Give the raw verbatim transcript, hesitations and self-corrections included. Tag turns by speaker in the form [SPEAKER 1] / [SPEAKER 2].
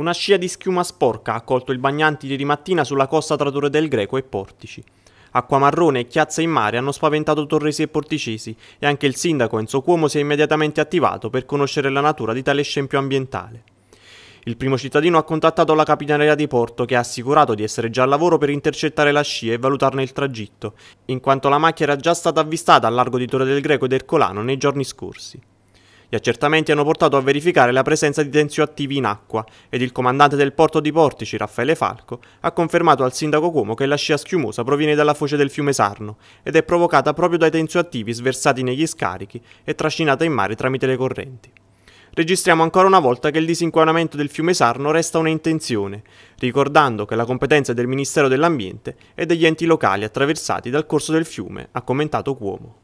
[SPEAKER 1] Una scia di schiuma sporca ha colto il bagnanti ieri mattina sulla costa tra Torre del Greco e Portici. Acqua marrone e chiazza in mare hanno spaventato torresi e porticesi e anche il sindaco Enzo Cuomo si è immediatamente attivato per conoscere la natura di tale scempio ambientale. Il primo cittadino ha contattato la Capitaneria di Porto, che ha assicurato di essere già al lavoro per intercettare la scia e valutarne il tragitto, in quanto la macchia era già stata avvistata al largo di Torre del Greco ed Ercolano nei giorni scorsi. Gli accertamenti hanno portato a verificare la presenza di tensioattivi in acqua ed il comandante del porto di Portici, Raffaele Falco, ha confermato al sindaco Cuomo che la scia schiumosa proviene dalla foce del fiume Sarno ed è provocata proprio dai tensioattivi sversati negli scarichi e trascinata in mare tramite le correnti. Registriamo ancora una volta che il disinquinamento del fiume Sarno resta una intenzione, ricordando che la competenza è del Ministero dell'Ambiente e degli enti locali attraversati dal corso del fiume, ha commentato Cuomo.